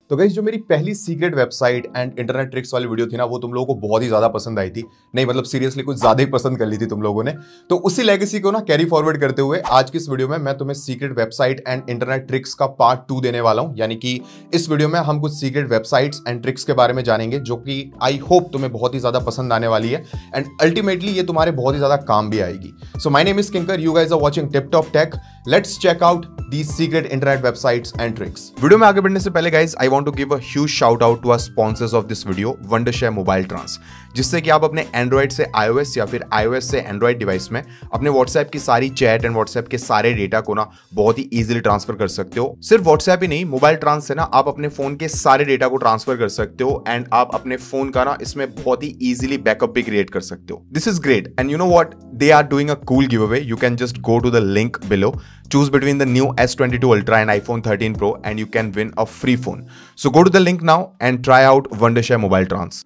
तो गाइस जो मेरी पहली secret website and internet tricks वाली वीडियो थी ना, वो तुम लोगों को बहुत ही ज्यादा पसंद आई थी। नहीं मतलब सीरियसली कुछ ज्यादा ही पसंद कर ली थी तुम लोगों ने। तो उसी लेगेसी को ना कैरी फॉरवर्ड करते हुए आज की इस वीडियो में मैं तुम्हें secret website and internet tricks का पार्ट 2 देने वाला हूं। यानी कि इस वीडियो में हम कुछ सीक्रेट वेबसाइट्स एंड ट्रिक्स के बारे में जानेंगे जो कि आई होप तुम्हें बहुत ही ज्यादा पसंद आने वाली है एंड अल्टीमेटली ये तुम्हारे बहुत ही ज्यादा काम भी आएगी। So my name is Kinkar, you guys are watching tip top tech. Let's check out these secret internet websites and tricks. Video में आगे बढ़ने से पहले guys I want to give a huge shout out to our sponsors of this video, Wondershare MobileTrans, जिससे कि आप अपने Android से iOS या फिर iOS से एंड्रॉइड डिवाइस में अपने व्हाट्सएप की सारी चैट एंड व्हाट्सएप के सारे डेटा को ना बहुत ही इजीली ट्रांसफर कर सकते हो। सिर्फ व्हाट्सएप ही नहीं, मोबाइल ट्रांस से ना आप अपने फोन के सारे डेटा को ट्रांसफर कर सकते हो एंड आप अपने फोन का ना इसमें बहुत ही इजीली बैकअप भी क्रिएट कर सकते हो। This is great and you know what, they are doing a cool giveaway. You can just go to the link below, choose between the new S22 Ultra and iPhone 13 Pro and you can win a free phone. So go to the link now and try out Wondershare Mobile Trans.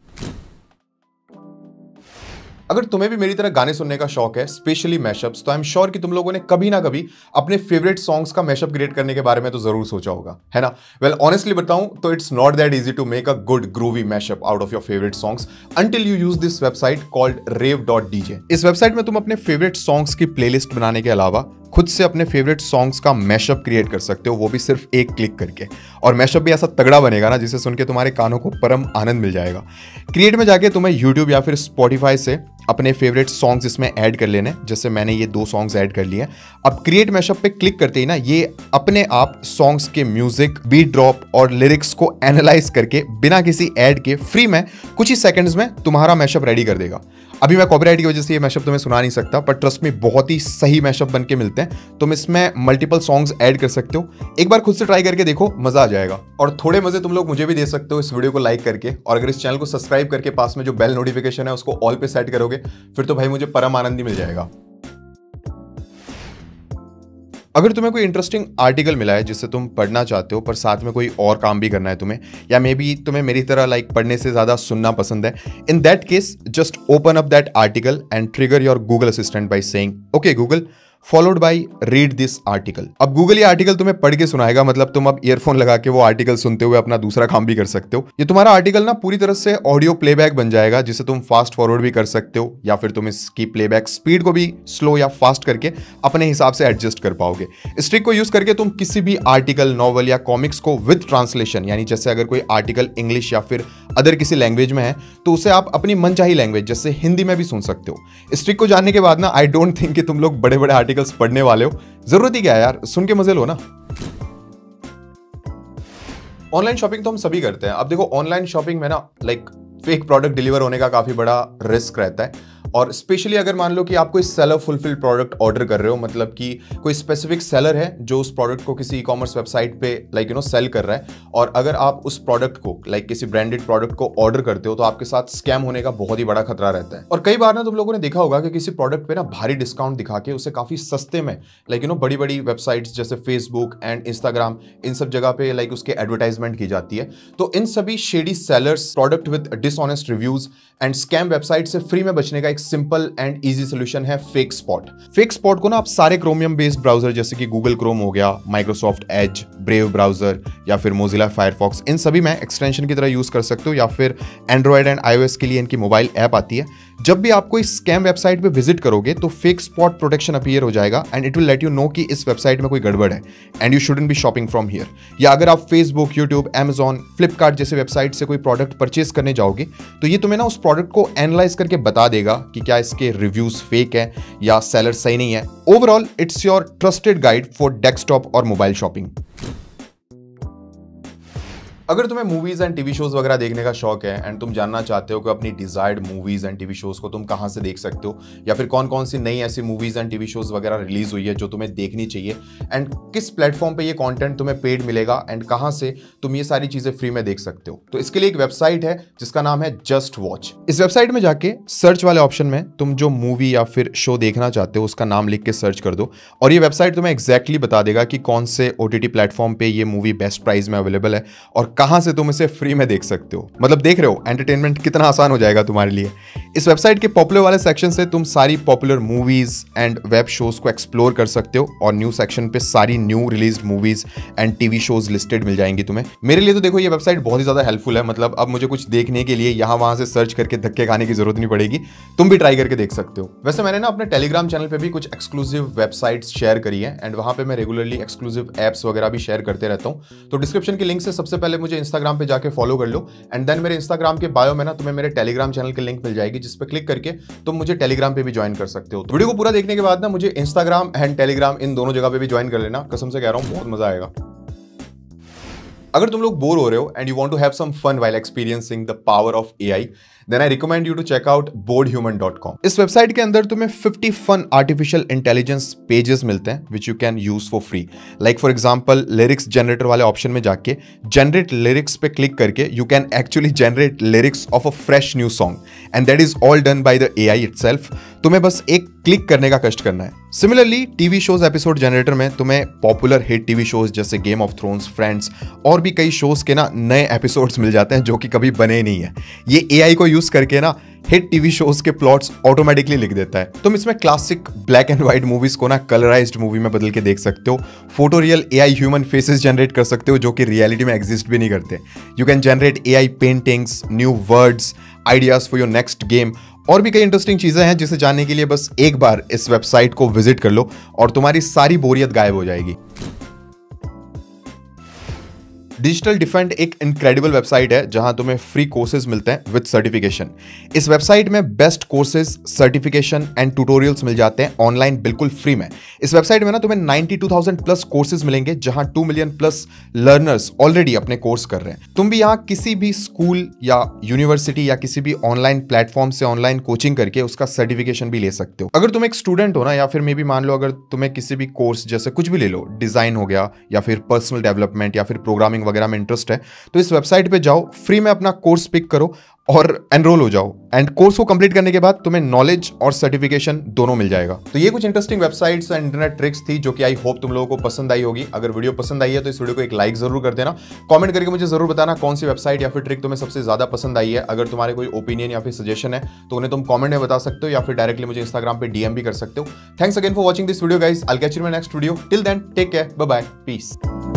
अगर तुम्हें भी मेरी तरह गाने सुनने का शौक है, स्पेशली मैशअप्स, तो आई एम श्योर कि तुम लोगों ने कभी ना कभी अपने फेवरेट सॉन्ग्स का मैशअप क्रिएट करने के बारे में तो जरूर सोचा होगा, है ना। वेल ऑनेस्टली बताऊं तो it's not that easy to make a good groovy mashup out of your favourite songs until you use this website called rave.dj। इस वेबसाइट में तुम अपने फेवरेट सॉन्ग्स की प्लेलिस्ट बनाने के अलावा खुद से अपने फेवरेट सॉन्ग्स का मैशअप क्रिएट कर सकते हो, वो भी सिर्फ एक क्लिक करके। और मैशअप भी ऐसा तगड़ा बनेगा ना जिसे सुन के तुम्हारे कानों को परम आनंद मिल जाएगा। क्रिएट में जाके तुम्हें यूट्यूब या फिर स्पॉटिफाई से अपने फेवरेट सॉन्ग्स इसमें ऐड कर लेने, जैसे मैंने ये 2 सॉन्ग्स ऐड कर लिए। अब क्रिएट मैशअप पे क्लिक करते ही ना ये अपने आप सॉन्ग्स के म्यूजिक, बीट ड्रॉप और लिरिक्स को एनालाइज करके बिना किसी ऐड के फ्री में कुछ ही सेकंड्स में तुम्हारा मैशअप रेडी कर देगा। अभी मैं कॉपीराइट की वजह से ये मैशअप तुम्हें सुना नहीं सकता, पर ट्रस्ट में बहुत ही सही मैशअप बन के मिलते हैं। तुम इसमें मल्टीपल सॉन्ग्स ऐड कर सकते हो। एक बार खुद से ट्राई करके देखो, मजा आ जाएगा। और थोड़े मजे तुम लोग मुझे भी दे सकते हो इस वीडियो को लाइक करके, और अगर इस चैनल को सब्सक्राइब करके पास में जो बेल नोटिफिकेशन है उसको ऑल पे सेट करोगे, फिर तो भाई मुझे परम आनंद ही मिल जाएगा। अगर तुम्हें कोई इंटरेस्टिंग आर्टिकल मिला है जिससे तुम पढ़ना चाहते हो पर साथ में कोई और काम भी करना है तुम्हें, या मे बी तुम्हें मेरी तरह पढ़ने से ज्यादा सुनना पसंद है, in that case just open up that article and trigger your Google assistant by saying okay Google followed by read this article. अब गूगल ये आर्टिकल तुम्हें पढ़ के सुनाएगा, मतलब तुम अब ईयरफोन लगा के वो आर्टिकल सुनते हुए अपना दूसरा काम भी कर सकते हो। ये तुम्हारा आर्टिकल ना पूरी तरह से ऑडियो प्लेबैक बन जाएगा, जिसे तुम फास्ट फॉरवर्ड भी कर सकते हो या फिर तुम इसकी प्लेबैक स्पीड को भी स्लो या फास्ट करके अपने हिसाब से एडजस्ट कर पाओगे। इस ट्रिक को यूज करके तुम किसी भी आर्टिकल, नॉवल या कॉमिक्स को विद ट्रांसलेशन, यानी जैसे अगर कोई आर्टिकल इंग्लिश या फिर अदर किसी लैंग्वेज में है तो उसे आप अपनी मनचाही लैंग्वेज जैसे हिंदी में भी सुन सकते हो। इस ट्रिक को जानने के बाद ना आई डोंट थिंक कि तुम लोग बड़े बड़े आर्टिकल्स पढ़ने वाले हो। जरूरत ही क्या है यार, सुन के मजे लो ना। ऑनलाइन शॉपिंग तो हम सभी करते हैं। अब देखो ऑनलाइन शॉपिंग में ना फेक प्रोडक्ट डिलीवर होने का काफी बड़ा रिस्क रहता है, और स्पेशली अगर मान लो कि आप कोई सेलर फुलफिल प्रोडक्ट ऑर्डर कर रहे हो, मतलब कि कोई स्पेसिफिक सेलर है जो उस प्रोडक्ट को किसी ई कॉमर्स वेबसाइट पे सेल कर रहा है, और अगर आप उस प्रोडक्ट को किसी ब्रांडेड प्रोडक्ट को ऑर्डर करते हो तो आपके साथ स्कैम होने का बहुत ही बड़ा खतरा रहता है। और कई बार ना तुम लोगों ने देखा होगा कि किसी प्रोडक्ट पे ना भारी डिस्काउंट दिखा के उसे काफी सस्ते में बड़ी बड़ी वेबसाइट्स जैसे फेसबुक एंड इंस्टाग्राम, इन सब जगह पे उसके एडवर्टाइजमेंट की जाती है। तो इन सभी shady sellers, product with dishonest reviews and scam website से फ्री में बचने का एक सिंपल एंड इजी सोल्यूशन है फेक स्पॉट। फेक स्पॉट को ना आप सारे क्रोमियम बेस्ड ब्राउजर जैसे कि गूगल क्रोम हो गया, माइक्रोसॉफ्ट एज, ब्रेव ब्राउजर या फिर मोजिला फायरफॉक्स, इन सभी में एक्सटेंशन की तरह यूज कर सकते हो, या फिर एंड्रॉइड एंड iOS के लिए इनकी मोबाइल ऐप आती है। जब भी आप कोई स्कैम वेबसाइट पे विजिट करोगे तो फेक स्पॉट प्रोटेक्शन अपीयर हो जाएगा and it will let you know कि इस वेबसाइट में कोई गड़बड़ है and you shouldn't be shopping from here. या अगर आप फेसबुक, यूट्यूब, Amazon, फ्लिपकार्ट जैसे वेबसाइट से कोई प्रोडक्ट परचेस करने जाओगे तो ये तुम्हें ना उस प्रोडक्ट को एनालाइज करके बता देगा कि क्या इसके रिव्यूज फेक है या सेलर सही नहीं है। Overall it's your trusted guide for desktop और मोबाइल शॉपिंग। अगर तुम्हें मूवीज एंड टीवी शोज वगैरह देखने का शौक है एंड तुम जानना चाहते हो कि अपनी desired movies and TV shows को तुम कहां से देख सकते हो, या फिर कौन कौन सी नई ऐसी मूवीज एंड टीवी शोज वगैरह रिलीज हुई है जो तुम्हें देखनी चाहिए, एंड किस प्लेटफॉर्म पे ये कंटेंट तुम्हें पेड मिलेगा एंड कहां से तुम ये सारी चीजें फ्री में देख सकते हो, तो इसके लिए एक वेबसाइट है जिसका नाम है जस्ट वॉच। इस वेबसाइट में जाके सर्च वाले ऑप्शन में तुम जो मूवी या फिर शो देखना चाहते हो उसका नाम लिख के सर्च कर दो, और ये वेबसाइट तुम्हें एग्जैक्टली बता देगा कि कौन से OTT प्लेटफॉर्म पे ये मूवी बेस्ट प्राइस में अवेलेबल है और कहां से तुम इसे फ्री में देख सकते हो। मतलब देख रहे हो एंटरटेनमेंट कितना आसान हो जाएगा तुम्हारे लिए। इस वेबसाइट के पॉपुलर वाले सेक्शन से तुम सारी popular movies and web shows को एक्सप्लोर कर सकते हो और न्यू सेक्शन पे सारी new release movies and TV shows listed मिल जाएंगी तुम्हें। मेरे लिए तो देखो ये वेबसाइट बहुत ही ज्यादा हेल्पफुल है। मतलब अब मुझे कुछ देखने के लिए यहाँ वहां से सर्च करके धक्के खाने की जरूरत नहीं पड़ेगी, तुम भी ट्राई करके देख सकते हो। वैसे मैंने ना अपने टेलीग्राम चैनल पे भी कुछ एक्सक्लूसिव वेबसाइट्स शेयर करी है एंड वहां पे मैं रेगुलरली एक्सक्लूसिव एप्स वगैरह भी शेयर करते रहता हूँ। तो डिस्क्रिप्शन की लिंक से सबसे पहले मुझे इंस्टाग्राम पे जाके फॉलो कर लो एंड देन मेरे इंस्टाग्राम के बायो में ना तुम्हें मेरे टेलीग्राम चैनल की लिंक मिल जाएगी, जिस पे क्लिक करके तुम मुझे टेलीग्राम पे भी ज्वाइन कर सकते हो। तो वीडियो को पूरा देखने के बाद ना मुझे इंस्टाग्राम एंड टेलीग्राम इन दोनों जगह पे भी ज्वाइन कर लेना, कसम से कह रहा हूँ बहुत मजा आएगा। अगर तुम लोग बोर हो रहे हो and you want to have some fun while experiencing the power of AI, then I recommend you to check out boredhuman.com। इस वेबसाइट के अंदर तुम्हें 50 फन आर्टिफिशियल इंटेलिजेंस पेजेस मिलते हैं which you can use for free. Like for example lyrics generator वाले option में जाके generate lyrics पे क्लिक करके you can actually generate lyrics of a fresh new song and that is all done by the AI itself. तुम्हें बस एक click करने का कष्ट करना है। Similarly TV shows episode generator में तुम्हें पॉपुलर हिट टीवी शोज जैसे गेम ऑफ थ्रोन्स, फ्रेंड्स और भी कई शोज के ना नए एपिसोड्स मिल जाते हैं जो कि कभी बने ही नहीं है। ये एआई को यूज करके ना हिट टीवी शोज के प्लॉट्स ऑटोमेटिकली लिख देता है। तुम इसमें classic black and white movies को ना कलराइज्ड मूवी में बदल के देख सकते हो। Photo real AI human faces generate कर सकते हो जो कि रियलिटी में एग्जिस्ट भी नहीं करते। You can generate AI paintings, new words, ideas for your next game और भी कई इंटरेस्टिंग चीजें हैं जिसे जानने के लिए बस एक बार इस वेबसाइट को विजिट कर लो और तुम्हारी सारी बोरियत गायब हो जाएगी। डिजिटल डिफेंड एक इनक्रेडिबल वेबसाइट है जहां तुम्हें फ्री कोर्सेज मिलते हैं विद सर्टिफिकेशन। इस वेबसाइट में best courses, certification and tutorials मिल जाते हैं ऑनलाइन बिल्कुल फ्री में। इस वेबसाइट में ना तुम्हें 92,000 प्लस कोर्सेज मिलेंगे जहां 2 मिलियन प्लस लर्नर्स ऑलरेडी अपने कोर्स कर रहे हैं। तुम भी यहाँ किसी भी स्कूल या यूनिवर्सिटी या किसी भी ऑनलाइन प्लेटफॉर्म से ऑनलाइन कोचिंग करके उसका सर्टिफिकेशन भी ले सकते हो। अगर तुम एक स्टूडेंट हो ना, या फिर मे बी मान लो अगर तुम्हें किसी भी कोर्स जैसे कुछ भी ले लो, डिजाइन हो गया या फिर पर्सनल डेवलपमेंट या फिर प्रोग्रामिंग वगैरह में इंटरेस्ट है, तो इस वेबसाइट पे जाओ, फ्री में अपना कोर्स पिक करो और एनरोल हो जाओ एंड कोर्स को कंप्लीट करने के बाद तुम्हें नॉलेज और सर्टिफिकेशन दोनों मिल जाएगा। तो ये कुछ interesting websites and internet tricks थी जो कि आई होप तुम लोगों को पसंद आई होगी। अगर वीडियो पसंद आई है तो इस वीडियो को एक लाइक जरूर कर देना। कमेंट करके मुझे जरूर बताना कौन सी वेबसाइट या फिर ट्रिक तुम्हें सबसे ज्यादा पसंद आई है। अगर तुम्हारे कोई ओपिनियन या फिर सजेशन है तो उन्हें तुम कमेंट में बता सकते हो या फिर डायरेक्टली मुझे इंस्टाग्राम पे डीएम भी कर सकते हो। Thanks again for watching this video guys. I will catch you in my next video. Till then take care, bye bye, piece.